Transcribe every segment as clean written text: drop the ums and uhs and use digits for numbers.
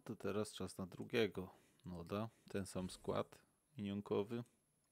No to teraz czas na drugiego noda. Ten sam skład minionkowy.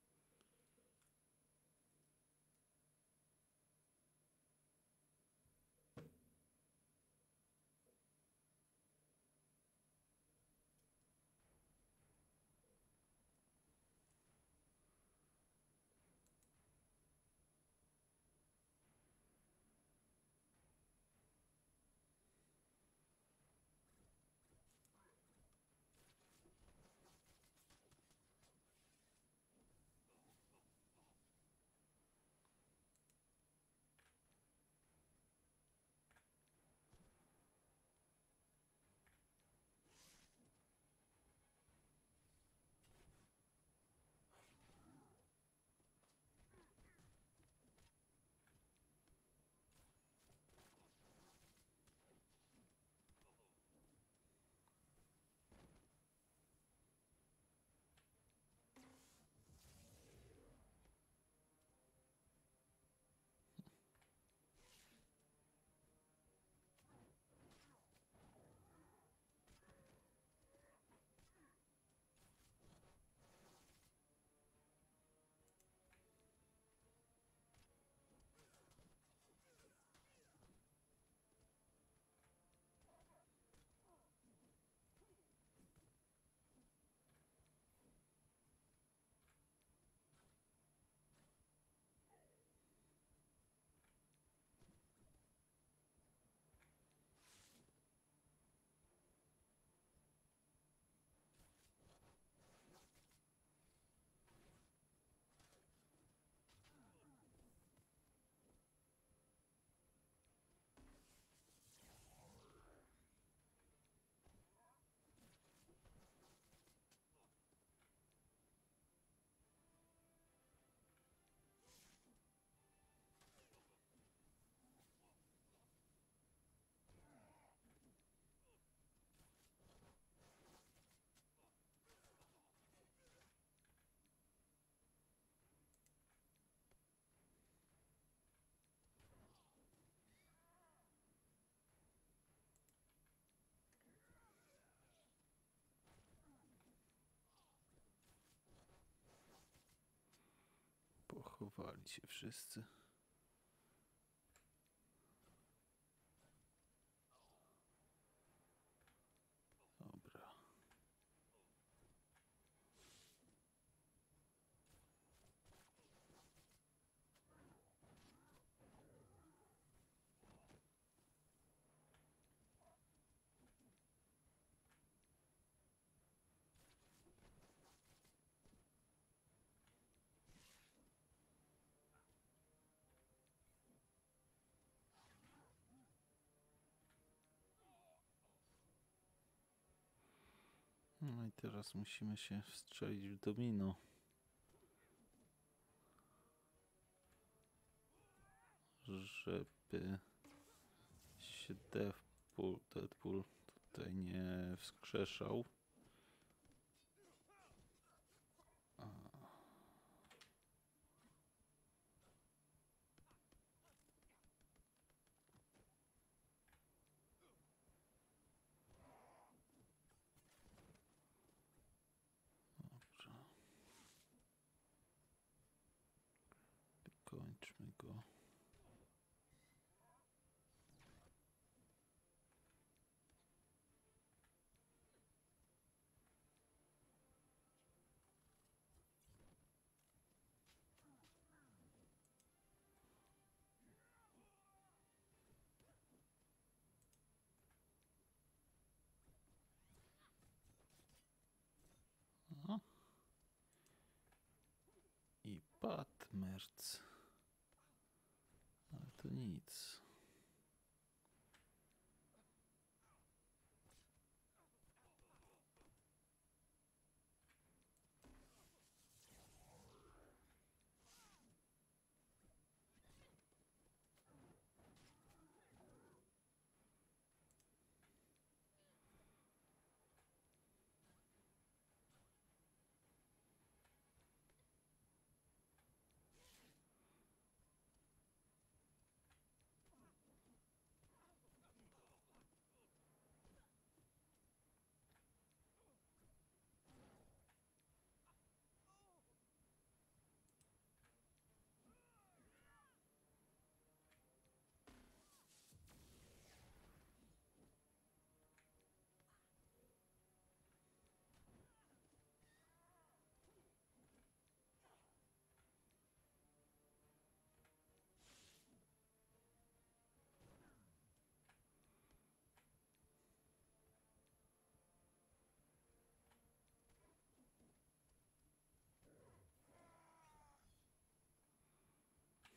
Pochowali się wszyscy. Dobra. No i teraz musimy się wstrzelić w domino. Żeby się Deadpool tutaj nie wskrzeszał. Dobrze. Kończmy go. Aha. I Patmerc. Ale to nic.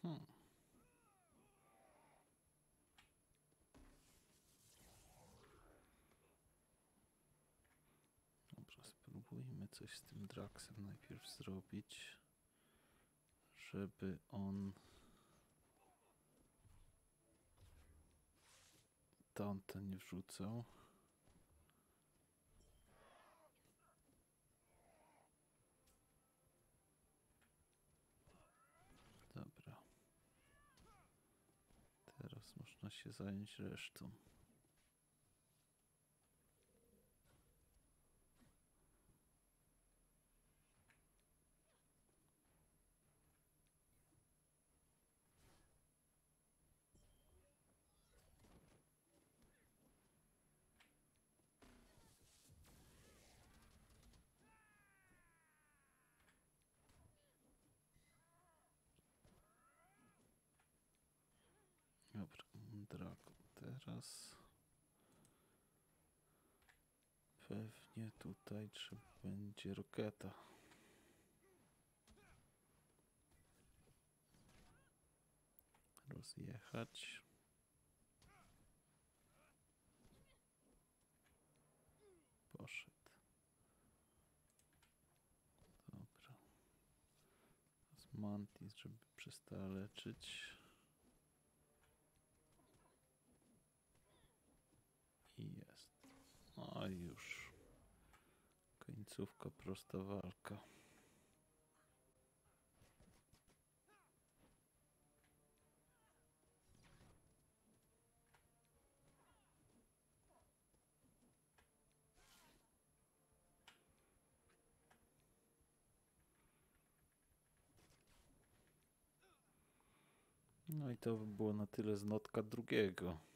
Hmm. Dobra, spróbujmy coś z tym Draxem najpierw zrobić, żeby on tamten nie wrzucał. Dobra. Teraz można się zająć resztą. Dobra, Dragon teraz. Pewnie tutaj trzeba będzie roketa. Rozjechać. Poszedł. Dobra. Z Mantis, żeby przestała leczyć. I jest. No i już. Końcówka, prosta walka. No i to by było na tyle z notka drugiego.